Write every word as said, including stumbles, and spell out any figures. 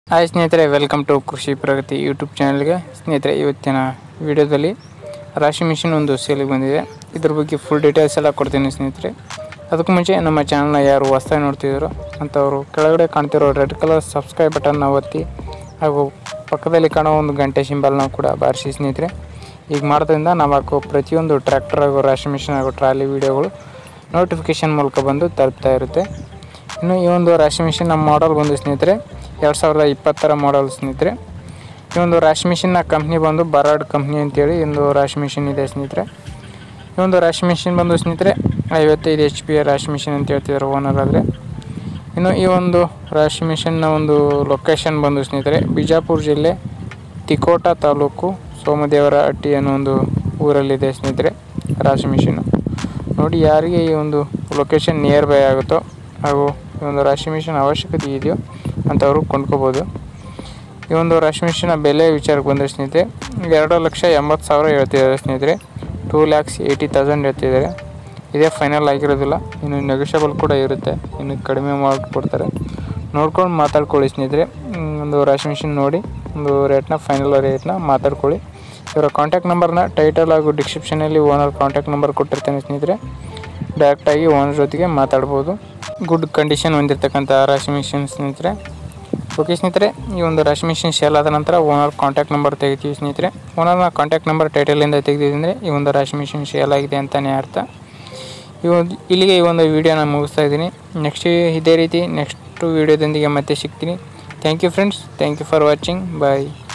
Hi ಸ್ನೇಹಿತರೆ, welcome to ಕೃಷಿ ಪ್ರಗತಿ YouTube ಚಾನಲ್ಗೆ. ಸ್ನೇಹಿತರೆ, ಇವತ್ತಿನ ವಿಡಿಯೋದಲ್ಲಿ ರಾಶಿ ಮಿಷಿನ್ ಒಂದು ಸೇಲಿಗೆ ಬಂದಿದೆ. ಇದ್ರ ಬಗ್ಗೆ ಫುಲ್ ಡೀಟೇಲ್ಸ್ ಎಲ್ಲ ಕೊಡ್ತೀನಿ ಸ್ನೇಹಿತರೆ. ಅದಕ್ಕೂ ಮುಂಚೆ ನಮ್ಮ ಚಾನಲ್ನ ಯಾರು ಹೊಸದಾಗಿ ನೋಡ್ತಿದ್ದಾರೋ ಅಂಥವರು ಕೆಳಗಡೆ ಕಾಣ್ತಿರೋ ರೆಡ್ ಕಲರ್ ಸಬ್ಸ್ಕ್ರೈಬ್ ಬಟನ್ನ ಒತ್ತಿ ಹಾಗೂ ಪಕ್ಕದಲ್ಲಿ ಕಾಣೋ ಒಂದು ಗಂಟೆ ಸಿಂಬಲ್ನ ಕೂಡ ಬಾರಿಸಿ ಸ್ನೇಹಿತರೆ. ಈಗ ಮಾಡೋದ್ರಿಂದ ನಾವು ಹಾಕೋ ಪ್ರತಿಯೊಂದು ಟ್ರ್ಯಾಕ್ಟರ್ ಹಾಗೂ ರಾಶಿ ಮಿಷಿನ್ ಹಾಗೂ ಟ್ರಾಲಿ ವೀಡಿಯೋಗಳು ನೋಟಿಫಿಕೇಷನ್ ಮೂಲಕ ಬಂದು ತಲುಪ್ತಾ ಇರುತ್ತೆ. ಇನ್ನು ಈ ಒಂದು ರಾಶಿ ಮಿಷಿನ್ ನಮ್ಮ ಮಾಡಲ್ ಬಂದು ಸ್ನೇಹಿತರೆ ಎರಡು ಸಾವಿರದ ಇಪ್ಪತ್ತರ ಮಾಡಲ್ ಸ್ನೇಹಿತರೆ. ಈ ಒಂದು ರಾಶಿ ಮಿಷಿನ್ನ ಕಂಪ್ನಿ ಬಂದು ಬರಾಡ್ ಕಂಪ್ನಿ ಅಂತೇಳಿ ಒಂದು ರಾಶಿ ಮಿಷಿನ್ ಇದೆ ಸ್ನೇಹಿತರೆ. ಈ ಒಂದು ರಾಶಿ ಮಿಷಿನ್ ಬಂದು ಸ್ನೇಹಿತರೆ ಐವತ್ತೈದು ಎಚ್ ಪಿ ರಾಶಿ ಮಿಷಿನ್ ಅಂತ ಹೇಳ್ತಿದ್ದಾರೆ ಓನರ್ ಆದರೆ. ಇನ್ನು ಈ ಒಂದು ರಾಶಿ ಮಿಷಿನ್ನ ಒಂದು ಲೊಕೇಶನ್ ಬಂದು ಸ್ನೇಹಿತರೆ ಬಿಜಾಪುರ ಜಿಲ್ಲೆ ತಿಕೋಟ ತಾಲೂಕು ಸೋಮದೇವರ ಹಟ್ಟಿ ಅನ್ನೋ ಒಂದು ಊರಲ್ಲಿದೆ ಸ್ನೇಹಿತರೆ ರಾಶಿ ಮಿಷಿನ್ನು. ನೋಡಿ, ಯಾರಿಗೆ ಈ ಒಂದು ಲೊಕೇಶನ್ ನಿಯರ್ ಬೈ ಆಗುತ್ತೋ ಹಾಗೂ ಈ ಒಂದು ರಾಶಿ ಮಿಷಿನ್ ಅವಶ್ಯಕತೆ ಇದೆಯೋ ಅಂಥವರು ಕೊಂಡ್ಕೋಬೋದು. ಈ ಒಂದು ರಾಶಿ ಮಿಷಿನ ಬೆಲೆ ವಿಚಾರಕ್ಕೆ ಬಂದರೆ ಸ್ನೇಹಿತರೆ ಎರಡು ಲಕ್ಷ ಎಂಬತ್ತು ಸಾವಿರ ಹೇಳ್ತಿದ್ದಾರೆ ಸ್ನೇಹಿತರೆ. ಟೂ ಲ್ಯಾಕ್ಸ್ ಏಯ್ಟಿ ತೌಸಂಡ್ ಹೇಳ್ತಿದ್ದಾರೆ. ಇದೇ ಫೈನಲ್ ಆಗಿರೋದಿಲ್ಲ, ಇನ್ನು ನೆಗೋಷಿಯಬಲ್ ಕೂಡ ಇರುತ್ತೆ, ಇನ್ನು ಕಡಿಮೆ ಮಾಡಿಕೊಡ್ತಾರೆ. ನೋಡ್ಕೊಂಡು ಮಾತಾಡ್ಕೊಳ್ಳಿ ಸ್ನೇಹಿತರೆ. ಒಂದು ರಾಶಿ ಮಿಷಿನ್ ನೋಡಿ ಒಂದು ರೇಟ್ನ ಫೈನಲ್ ರೇಟ್ನ ಮಾತಾಡ್ಕೊಳ್ಳಿ. ಇವರ ಕಾಂಟ್ಯಾಕ್ಟ್ ನಂಬರ್ನ ಟೈಟಲ್ ಹಾಗೂ ಡಿಸ್ಕ್ರಿಪ್ಷನಲ್ಲಿ ಓನರ್ ಕಾಂಟ್ಯಾಕ್ಟ್ ನಂಬರ್ ಕೊಟ್ಟಿರ್ತೇನೆ ಸ್ನೇಹಿತರೆ. ಡೈರೆಕ್ಟಾಗಿ ಓನರ್ ಜೊತೆಗೆ ಮಾತಾಡ್ಬೋದು. ಗುಡ್ ಕಂಡೀಷನ್ ಹೊಂದಿರತಕ್ಕಂಥ ರಾಶಿ ಮಿಷಿನ್ ಸ್ನೇಹಿತರೆ. ಓಕೆ ಸ್ನೇಹಿತರೆ, ಈ ಒಂದು ರಾಶಿ ಮಿಷಿನ್ ಸೇಲ್ ಆದ ನಂತರ ಓನರ್ ಕಾಂಟ್ಯಾಕ್ಟ್ ನಂಬರ್ ತೆಗಿತೀವಿ ಸ್ನೇಹಿತರೆ. ಓನರ್ನ ಕಾಂಟ್ಯಾಕ್ಟ್ ನಂಬರ್ ಟೈಟಲಿಂದ ತೆಗೆದಿದ್ದರೆ ಈ ಒಂದು ರಾಶಿ ಮಿಷಿನ್ ಸೇಲ್ ಆಗಿದೆ ಅಂತಲೇ ಅರ್ಥ. ಈ ಒಂದು ಇಲ್ಲಿಗೆ ಈ ಒಂದು ವೀಡಿಯೋನ ಮುಗಿಸ್ತಾ ಇದ್ದೀನಿ. ನೆಕ್ಸ್ಟ್ ಇದೇ ರೀತಿ ನೆಕ್ಸ್ಟ್ ವೀಡಿಯೋದೊಂದಿಗೆ ಮತ್ತೆ ಸಿಗ್ತೀನಿ. Thank you friends, thank you for watching. Bye.